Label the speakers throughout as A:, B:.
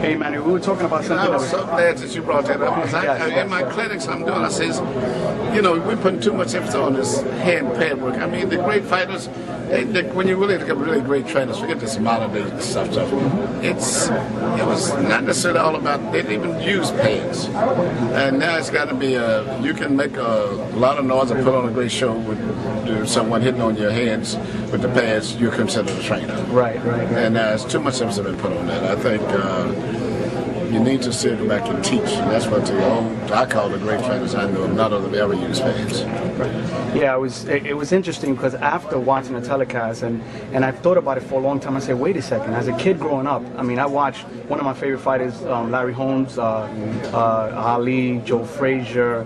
A: Hey, Manny, we were talking about something.
B: I was so glad that you brought that up. Because in my clinics I'm doing, I says, we're putting too much emphasis on this hand pad work. I mean, the great fighters, when you really look at really great trainers, forget this modern day stuff. It was not necessarily all about, they didn't even use pads. And now it's got to be, you can make a lot of noise and put on a great show with someone hitting on your hands with the pads, you're considered a trainer.
A: Right.
B: And there's too much emphasis been put on that. I think you need to still go back and teach. And that's what I call the great trainers I know. None of them ever use pads.
A: Yeah, it was interesting because after watching the telecast, and I've thought about it for a long time, I said, wait a second. As a kid growing up, I mean, I watched one of my favorite fighters, Larry Holmes, Ali, Joe Frazier,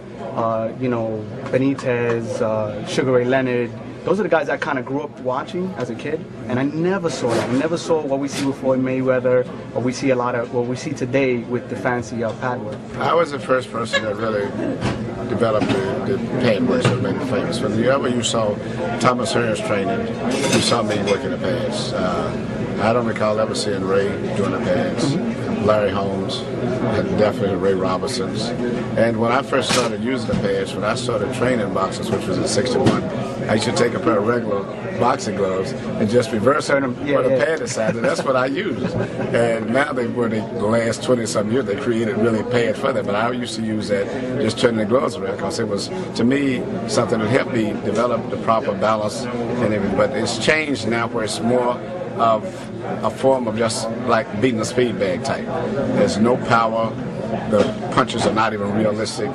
A: Benitez, Sugar Ray Leonard. Those are the guys I kind of grew up watching as a kid, and I never saw that. I never saw what we see with Floyd Mayweather, or we see what we see today with the fancy pad work.
B: I was the first person that really developed the pad work that made it famous. Whenever you saw Thomas Hearns training, you saw me working the pads. I don't recall ever seeing Ray doing the pads. Larry Holmes, and definitely Ray Robinson's. And when I first started using the pads, when I started training boxers, which was in '61, I used to take a pair of regular boxing gloves and just reverse them for the pad inside, and that's what I used. And now the last 20-something years, they created really pads for them, but I used to use that, just turning the gloves around, because it was, to me, something that helped me develop the proper balance and everything. But it's changed now where it's more of a form of just like beating a speed bag type. There's no power. The punches are not even realistic.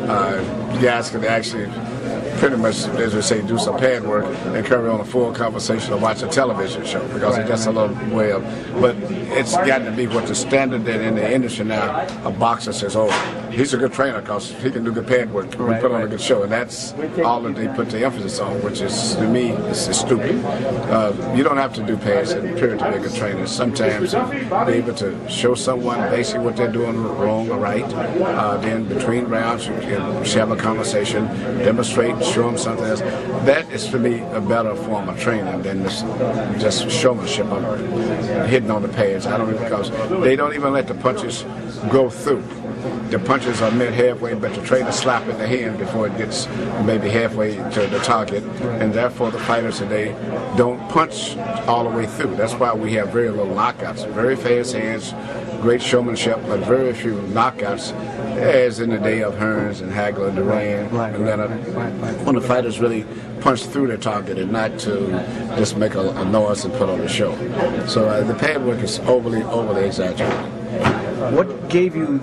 B: You guys can actually pretty much, as we say, do some pad work and carry on a full conversation or watch a television show, because it's just a little way of, but it's got to be what the standard that in the industry now, a boxer says, oh, he's a good trainer because he can do good pad work, we put on a good show, and that's all that they put the emphasis on, which is, to me, is stupid. You don't have to do pads in period to be a good trainer. Sometimes be able to show someone basically what they're doing wrong or right, then between rounds you can have a conversation, demonstrate, show them something else. That is, for me, a better form of training than this just showmanship of hitting on the pads. I don't, because they don't even let the punches go through. The punches are met halfway, but the trainer slap in the hand before it gets maybe halfway to the target, and therefore the fighters today don't punch all the way through. That's why we have very little knockouts, very fast hands, great showmanship, but very few knockouts, as in the day of Hearns and Hagler and Duran and Leonard, when the fighters really punch through their target and not to just make a noise and put on a show. So the pad work is overly exaggerated.
A: What gave you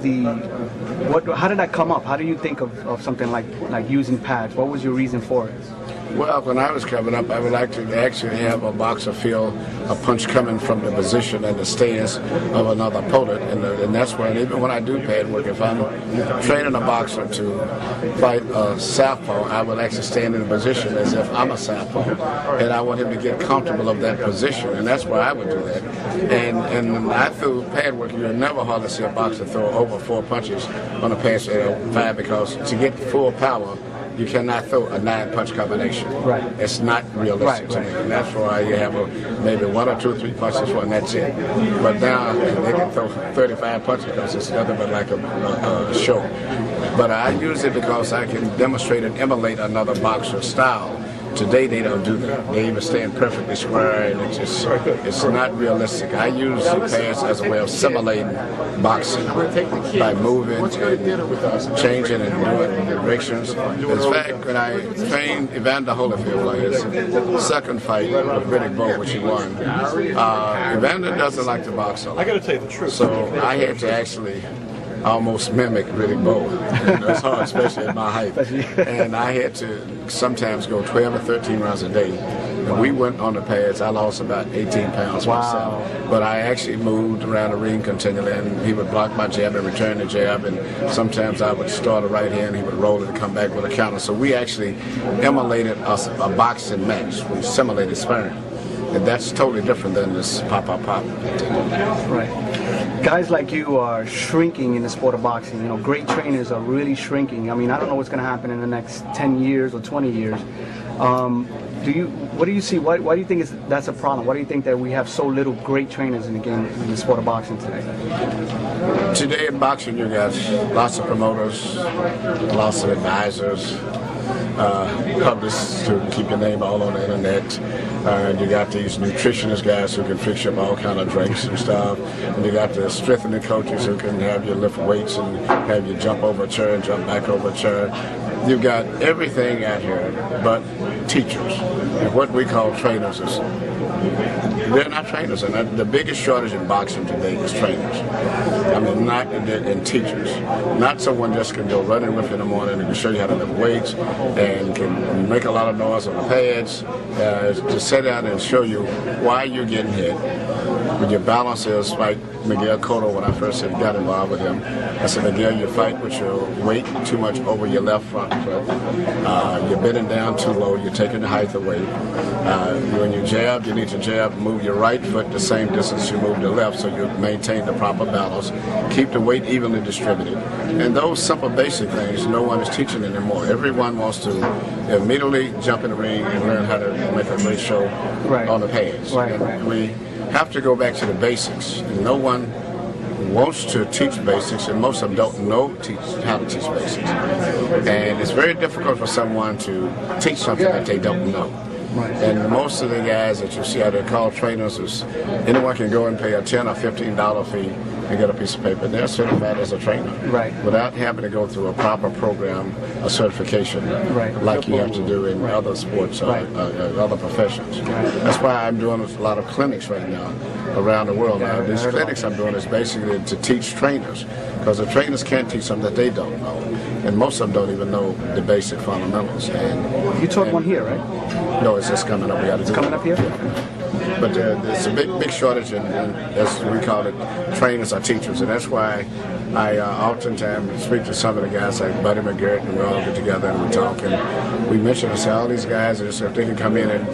A: how did that come up? How do you think of something like using pads? What was your reason for it?
B: Well, when I was coming up, I would like to actually have a boxer feel a punch coming from the position and the stance of another opponent, and that's when, even when I do pad work, if I'm training a boxer to fight a southpaw, I would actually stand in a position as if I'm a southpaw, and I want him to get comfortable of that position, and that's where I would do that. And I threw pad work. You'll never hardly see a boxer throw over 4 punches on a pad 5, because to get full power, you cannot throw a 9-punch combination.
A: Right.
B: It's not realistic to me. And that's why you have maybe 1 or 2 or 3 punches and that's it. But now they can throw 35 punches because it's nothing but like a show. But I use it because I can demonstrate and emulate another boxer's style. Today they don't do that. They even stand perfectly square, and it's not realistic. I use the pads as a way of simulating boxing by moving and changing and doing directions. In fact, when I trained Evander Holyfield, like his second fight with Riddick Bowe, which he won, Evander doesn't like to box a lot.
C: I got to tell you the truth.
B: So I had to actually almost mimic Riddick Bowe. That's hard, especially at my height. And I had to sometimes go 12 or 13 rounds a day. And we went on the pads. I lost about 18 pounds myself. But I actually moved around the ring continually, and he would block my jab and return the jab. And sometimes I would start a right hand, he would roll it and come back with a counter. So we actually emulated a boxing match. We simulated sparring. And that's totally different than this pop.
A: Right. Guys like you are shrinking in the sport of boxing. You know, great trainers are really shrinking. I mean, I don't know what's going to happen in the next 10 years or 20 years. What do you see? Why do you think that's a problem? Why do you think that we have so little great trainers in the game, in the sport of boxing today?
B: Today in boxing, you got lots of promoters, lots of advisors, publicists to keep your name all on the internet. And you got these nutritionist guys who can fix you up all kind of drinks and stuff. And you got the strengthening coaches who can have you lift weights and have you jump over a chair and jump back over a chair. You've got everything out here but teachers. And what we call trainers is, they're not trainers. And the biggest shortage in boxing today is trainers. I mean, not in teachers. Not someone just can go running with you in the morning and can show you how to lift weights and can make a lot of noise on the pads, to sit down and show you why you're getting hit. When your balance is like Miguel Cotto, when I first got involved with him, I said, Miguel, you fight with your weight too much over your left front foot. You're bending down too low. You're taking the height away. When you jab, you need to jab, move your right foot the same distance you move the left, so you maintain the proper balance. Keep the weight evenly distributed. And those simple basic things, no one is teaching anymore. Everyone wants to immediately jump in the ring and learn how to make a great show on the pads. And we have to go back to the basics. No one wants to teach basics, and most of them don't know how to teach basics. And it's very difficult for someone to teach something that they don't know. And most of the guys that you see out there called trainers is anyone can go and pay a $10 or $15 fee and get a piece of paper. They're certified as a trainer without having to go through a proper program, a certification, like you have to do in other sports or other professions. That's why I'm doing a lot of clinics right now around the world. Now, these clinics I'm doing is basically to teach trainers, because the trainers can't teach something that they don't know. And most of them don't even know the basic fundamentals. And
A: you taught one here, right?
B: No, it's just coming up. We got to do
A: it's coming up here?
B: But there's a big shortage in, as we call it, trainers or teachers. And that's why I oftentimes speak to some of the guys like Buddy McGirt, and we all get together and we talk. And we mention, I say, all these guys, if they can come in and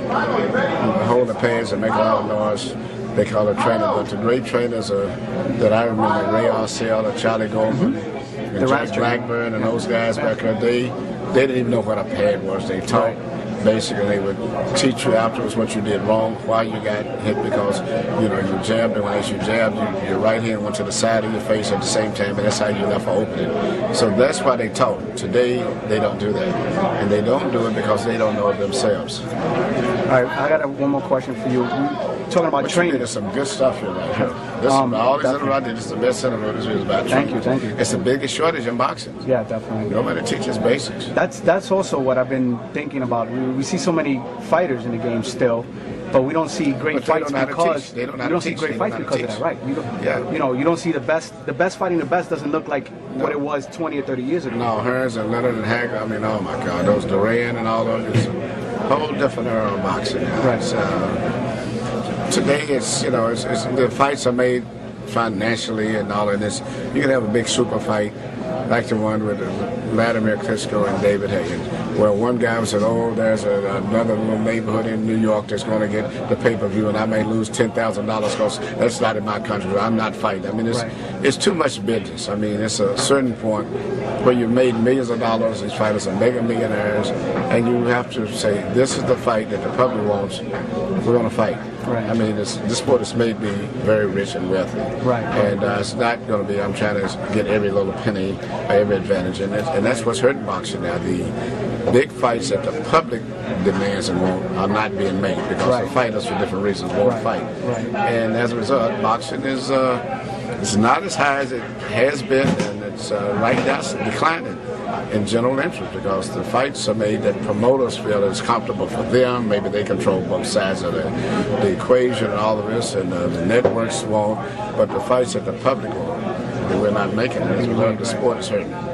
B: hold the pads and make a lot of noise, they call it training. But the great trainers that I remember, Ray Arcel or Charlie Goldman, and Jack Blackburn and those guys back there, they didn't even know what a pad was. They taught. Basically, they would teach you afterwards what you did wrong, why you got hit, because you jabbed, and as you jabbed, your right hand went to the side of your face at the same time, and that's how you left an opening. So that's why they taught. Today, they don't do that, and they don't do it because they don't know it themselves.
A: All right, I got one more question for you. Talking about training.
B: There's some good stuff here right here. All these little right there, this is the best interview is about training.
A: Thank you.
B: It's the biggest shortage in boxing.
A: Yeah, definitely.
B: Nobody teaches basics.
A: That's also what I've been thinking about. We see so many fighters in the game still, but we don't see great fights because
B: they don't
A: see great fights because of that, right? You don't see the best. The best fighting the best doesn't look like what it was 20 or 30 years ago.
B: No, Hearns and Leonard and Hagler. I mean, oh my God, those Duran and all those. It's a whole different era of boxing now.
A: Right.
B: Today, it's the fights are made financially and all of this. You can have a big super fight like the one with Vladimir Klitschko and David Haye, where one guy said, "Oh, there's another little neighborhood in New York that's going to get the pay-per-view, and I may lose $10,000 because that's not in my country. I'm not fighting." I mean, it's too much business. I mean, it's a certain point where you've made millions of dollars. These fighters are mega millionaires, and you have to say, "This is the fight that the public wants. We're going to fight."
A: Right.
B: I mean, this sport has made me very rich and wealthy.
A: Right.
B: And it's not going to be, I'm trying to get every little penny, every advantage. And that's what's hurting boxing now. The big fights that the public demands and want are not being made because the fighters, for different reasons, won't fight.
A: Right.
B: And as a result, boxing is it's not as high as it has been, and it's right now declining in general interest because the fights are made that promoters feel is comfortable for them. Maybe they control both sides of the equation and all of this, and the networks won't. But the fights that the public want, we're not making it. As a result, the sport is hurting.